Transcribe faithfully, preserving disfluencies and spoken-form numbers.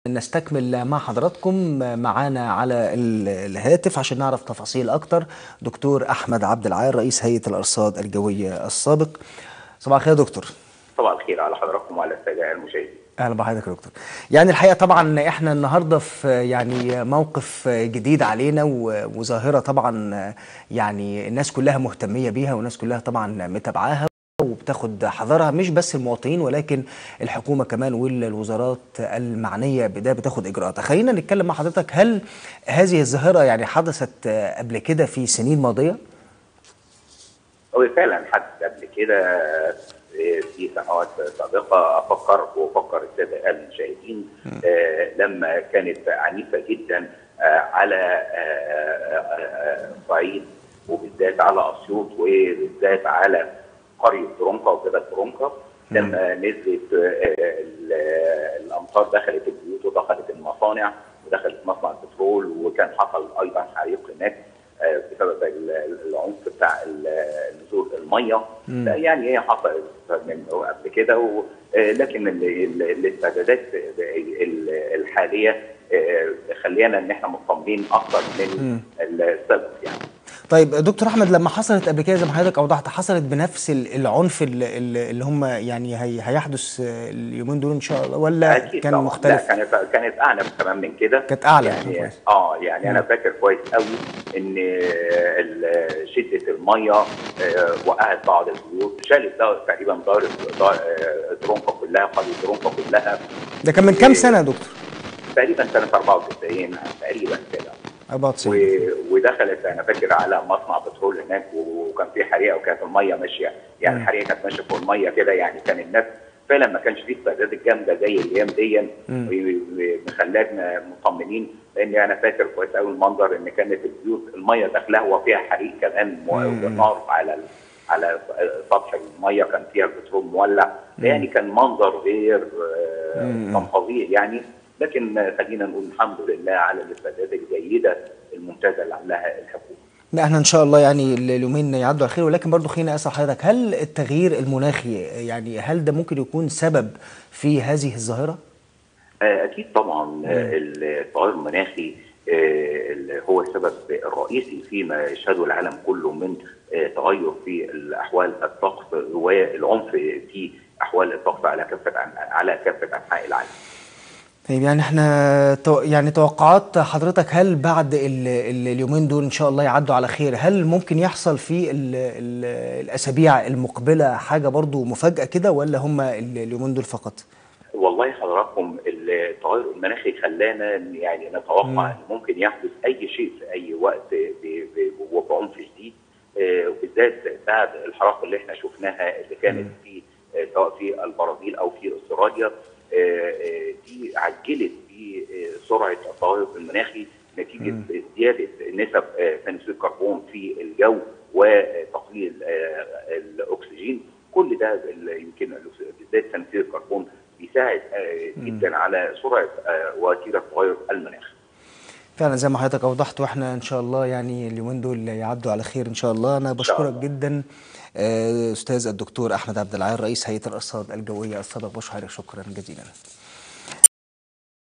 نستكمل مع حضراتكم معانا على الهاتف عشان نعرف تفاصيل أكتر دكتور أحمد عبد العال رئيس هيئة الأرصاد الجوية السابق. صباح الخير يا دكتور. صباح الخير على حضراتكم وعلى السادة المشاهدين. اهلا بحضرتك يا دكتور. يعني الحقيقه طبعا احنا النهارده في يعني موقف جديد علينا وظاهره طبعا يعني الناس كلها مهتميه بيها والناس كلها طبعا متابعاها وبتاخد حذرها، مش بس المواطنين ولكن الحكومه كمان والوزارات المعنيه بده بتاخد اجراءاتها. خلينا نتكلم مع حضرتك، هل هذه الظاهره يعني حدثت قبل كده في سنين ماضيه؟ هو فعلا حدث قبل كده في سنوات سابقه. افكر وافكر الساده المشاهدين آه لما كانت عنيفه جدا آه على الصعيد آه وبالذات على اسيوط وبالذات على قريه ترونكا وجبل ترونكا، لما نزلت آه الامطار دخلت البيوت ودخلت المصانع ودخلت مصنع البترول، وكان حصل ايضا حريق هناك بسبب العنف بتاع نزول الميه. يعني هي حصلت من قبل كده، لكن الاستعدادات الحاليه خلينا ان احنا مطمئنين اكثر من السبب يعني. طيب دكتور احمد، لما حصلت قبل كده زي ما حضرتك اوضحت، حصلت بنفس العنف اللي هم يعني هي هيحدث اليومين دول ان شاء الله، ولا كان طبعا مختلف؟ لا، كانت كانت اعنف كمان من كده. كانت اعلى يعني اه يعني انا فاكر كويس قوي ان شده الميه وقعت بعض البيوت، شالت تقريبا دار ترونكا كلها، قريه ترونكا كلها. ده كان من كام سنه يا دكتور؟ تقريبا سنه أربعة وتسعين تقريبا كده. أربعة وتسعين. ودخلت انا فاكر على مصنع بترول هناك، وكان في حريقه وكانت الميه ماشيه، يعني الحريقه كانت ماشيه فوق الميه كده. يعني كان الناس فعلا ما كانش فيه استعدادات جامده زي الايام دي، مخلانا مطمنين. لان انا فاكر كويس قوي المنظر ان كانت البيوت الميه داخلها وفيها حريق كمان ونار على على سطح الميه، كان فيها البترول مولع. يعني كان منظر غير كان فظيع يعني. لكن خلينا نقول الحمد لله على الاستعدادات الجيده الممتازه اللي عملها الحكومه. لا احنا ان شاء الله يعني اليومين يعدوا على خير، ولكن برضو خليني اسال حضرتك، هل التغيير المناخي يعني هل ده ممكن يكون سبب في هذه الظاهره؟ اكيد طبعا. التغير المناخي هو السبب الرئيسي فيما يشهده العالم كله من تغير في الاحوال الطقس والعنف في احوال الطقس على كافه على كافه انحاء العالم. طيب يعني احنا يعني توقعات حضرتك، هل بعد ال ال اليومين دول ان شاء الله يعدوا على خير، هل ممكن يحصل في ال ال الاسابيع المقبله حاجه برضو مفاجاه كده، ولا هم اليومين دول فقط؟ والله حضراتكم التغير المناخي خلانا يعني نتوقع ان ممكن يحدث اي شيء في اي وقت وبعنف شديد، وبالذات بعد الحرائق اللي احنا شفناها اللي كانت في سواء في البرازيل او في استراليا. دي عجلت بسرعه التغير المناخي نتيجه زياده نسب ثاني اكسيد الكربون في الجو وتقليل الاكسجين. كل ده يمكن بالذات ثاني اكسيد الكربون بيساعد جدا على سرعه وتيره تغير المناخ. فعلا زي ما حضرتك اوضحت، واحنا ان شاء الله يعني اليومين دول يعدوا على خير ان شاء الله. انا بشكرك جدا استاذ الدكتور احمد عبد العال رئيس هيئه الارصاد الجويه السابق، بشكرك شكرا جزيلا.